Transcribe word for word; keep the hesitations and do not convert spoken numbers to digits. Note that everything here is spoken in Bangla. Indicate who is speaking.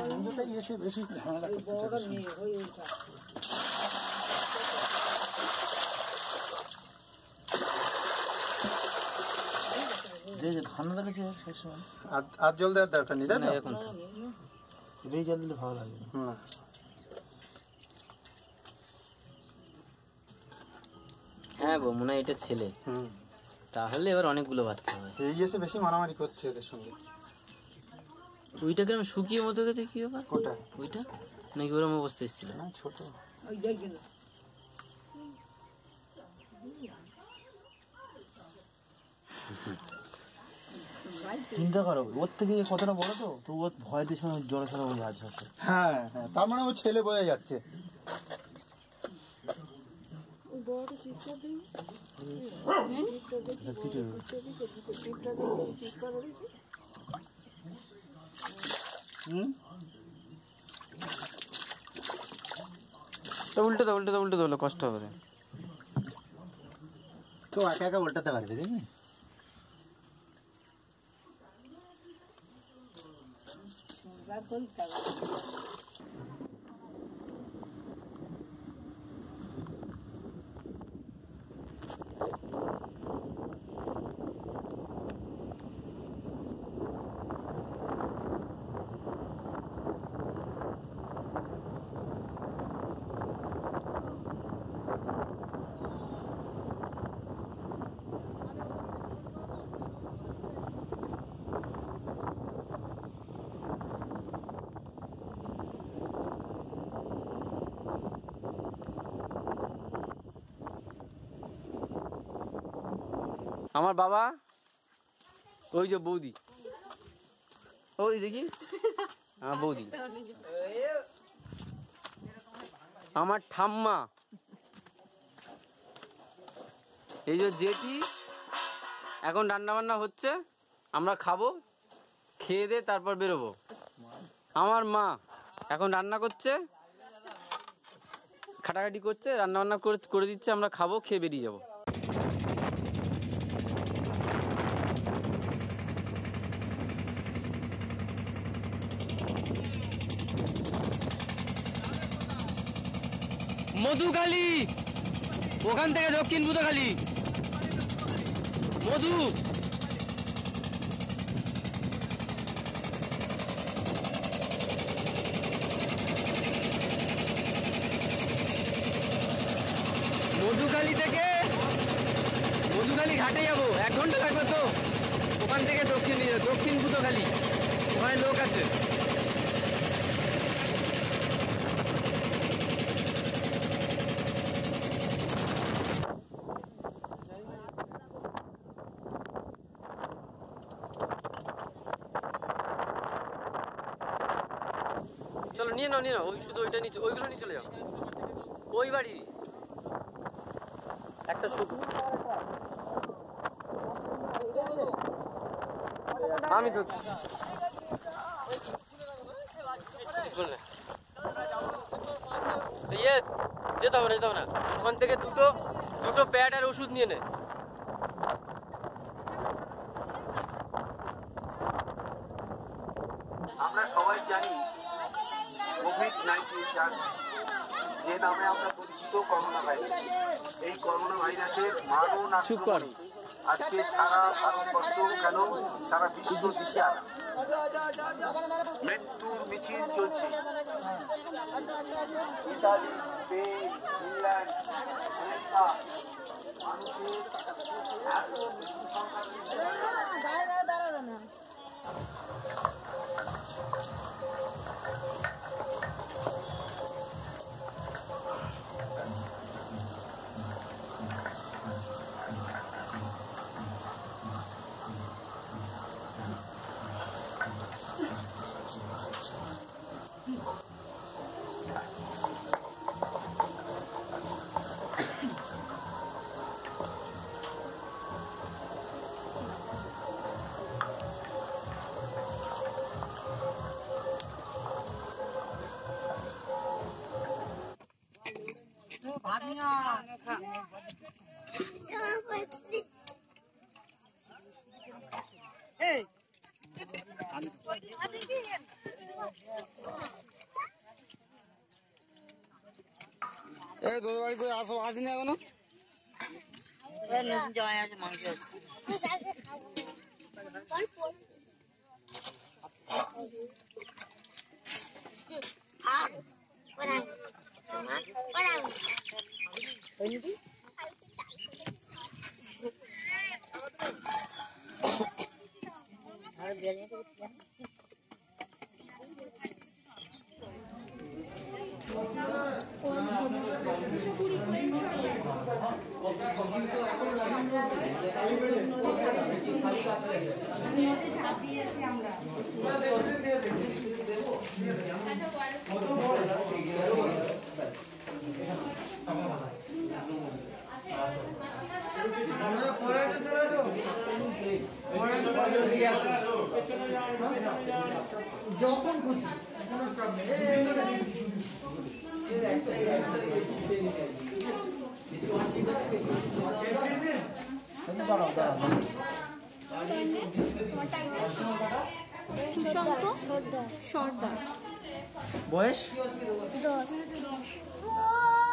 Speaker 1: এসে বেশি ঝামেলা ধান দেখেছে সেই সময় আর জল দেওয়ার দরকার নেই, তাই না? এখন এই জল দিলে ভালো লাগবে। হুম,
Speaker 2: হ্যাঁ গো মনে হয় এটা ছেলে। হুম, তাহলে এবার অনেকগুলো বাচ্চা হয়।
Speaker 1: এই এসে বেশি মারামারি করছে এদের সঙ্গে।
Speaker 2: ওইটা কেমন শুকিয়ে মতো গেছে, কি ব্যাপার?
Speaker 1: কোটা
Speaker 2: ওইটা নাকি ওরম অবস্থা এসেছিল?
Speaker 1: না, ছোট। চিন্তা করো, ওর থেকে কতটা বড় তো, তো ওর ভয় দিয়ে সময় জড়ো সড়ো হয়ে আছে। হ্যাঁ হ্যাঁ, তার মানে ও ছেলে বোঝা যাচ্ছে। হুম,
Speaker 2: উল্টে দাও উল্টে দাও উল্টে দাও, কষ্ট হবে।
Speaker 1: তো একা একা উল্টাতে পারবে, দেখবি?
Speaker 2: আমার বাবা, ওই যে বৌদি, ওই দেখি আমার বৌদি, আমার ঠাম্মা, এই যে জেঠি, এখন রান্না বান্না হচ্ছে, আমরা খাবো, খেয়ে দিয়ে তারপর বেরোবো। আমার মা এখন রান্না করছে, খাটাখাটি করছে, রান্না বান্না করে দিচ্ছে, আমরা খাবো, খেয়ে বেরিয়ে যাবো। মধুখালী, ওখান থেকে দক্ষিণ বুধখালী, মধু মধুখালী থেকে মধুখালী ঘাটে যাবো, এক ঘন্টা লাগবে তো। ওখান থেকে দক্ষিণ দক্ষিণ বুধখালী, ওখানে লোক আছে। চলো নিয়ে নাও নিয়ে নাও, ওই শুধু ওইটা নিচে, ওইগুলো নিয়ে চলে যাও। ওই বাড়ি একটা শুধু আমি তো ইয়ে যেতে হবে না যেতে হবে না, ওখান থেকে দুটো দুটো প্যাড আর ওষুধ নিয়ে নে।
Speaker 3: আমরা সবাই জানি কোভিড নাইন্টিন যে নামে আমরা পরিচিত করোনা ভাইরাস, এই করোনা ভাইরাসের মারণ আক্রমণে আজকে সারা ভারতবর্ষ কেন সারা বিশ্ব দিশাহারা, মৃত্যুর মিছিল চলছে। ইতালি, স্পেন, ইংল্যান্ড, আমেরিকা, মানুষের এত মৃত্যু সংখ্যা।
Speaker 4: Hey!
Speaker 2: তোদের বাড়ি করে আসো আসিনি এখনো?
Speaker 4: জয় আছে মাংস
Speaker 1: যখন খুশি
Speaker 5: সর্দার
Speaker 2: বয়স
Speaker 5: দশ